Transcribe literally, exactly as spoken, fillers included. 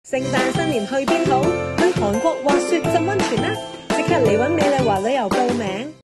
聖誕新年去邊好？去韓國滑雪浸溫泉啦！即刻嚟搵美麗華旅遊報名。